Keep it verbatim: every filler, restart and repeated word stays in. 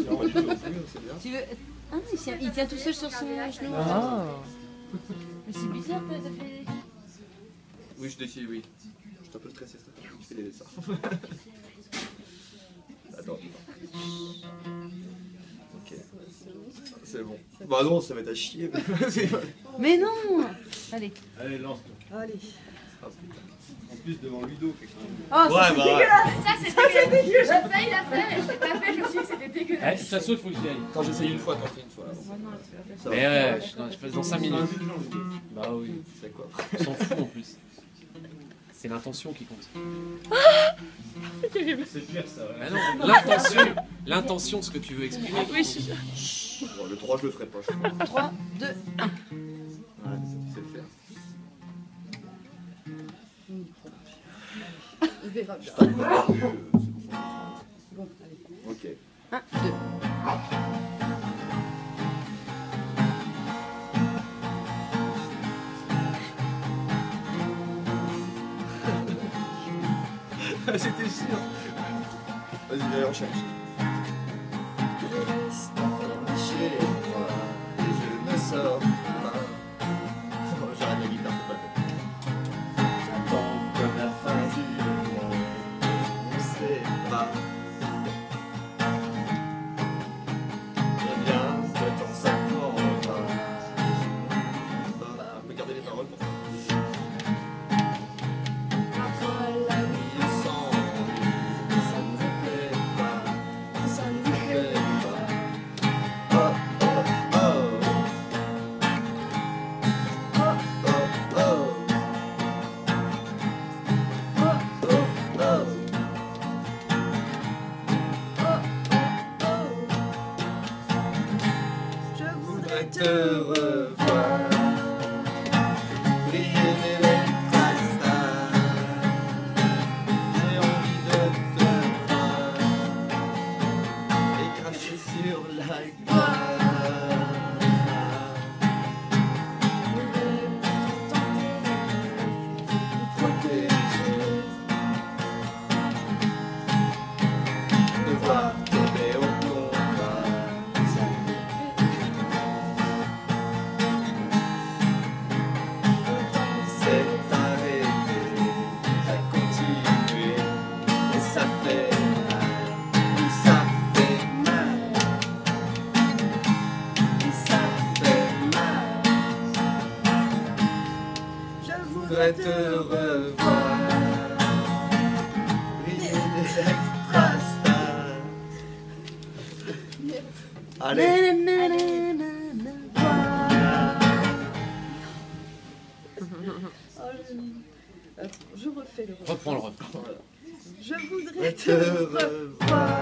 Tu veux... Ah non, il tient, il tient tout seul sur son genou. Ah. Mais c'est bizarre, t'as fait... Oui, je décide, oui. Je suis un peu stressé, ça. Je fais des dessins. Attends. Ok. C'est bon. Bah non, ça va être à chier. Mais non. Allez. Allez, lance-toi. Allez. Ah putain. En plus, devant Ludo, quelque chose. Oh, ça Ouais, c'est bah, dégueulasse. Ça c'est dégueulasse. J'ai failli la faire et je l'ai pas fait, je me suis dit que c'était Eh, dégueulasse. de toute façon, il faut que j'y aille. Quand j'essaye une fois, t'en fais une fois. Là. Ça Mais va. ouais, je, non, je passe dans cinq minutes. Ludo. Bah oui, C'est quoi? on s'en fout en plus. C'est l'intention qui compte. C'est pire ça. Ouais. Bah non, l'intention, l'intention, ce que tu veux exprimer. Oui, je... Bon, le trois, je le ferai pas, je crois. trois, deux, un. Ouais, ça, tu sais le faire. Il verra bien. Bon, allez. Ok. un, deux. C'était sûr. Vas-y, viens, on cherche. Je laisse m'enfermer chez moi et je ne sors pas. Oh, j'arrête la guitare, c'est pas fait. J'attends comme la fin du monde. Je ne sais pas. Combien de temps ça prendra? Bah, on peut garder les paroles pour ça. Parfois la nuit est sans nuit, ça ne me plaît pas, ça ne me plaît pas. Oh oh oh, oh oh oh, oh oh oh, oh oh oh. Je voudrais te revoir, briller l'électrastar. J'ai envie de te voir et cracher sur la gloire. Je voudrais te protéger, de voir tomber au combat. C'est arrêté, ça continue et ça fait mal, oui ça fait mal, et ça fait mal. Je voudrais te revoir, briller des extrastars. Allez. Attends, je refais le refrain. Reprends le refrain. Je voudrais Te te revoir, revoir,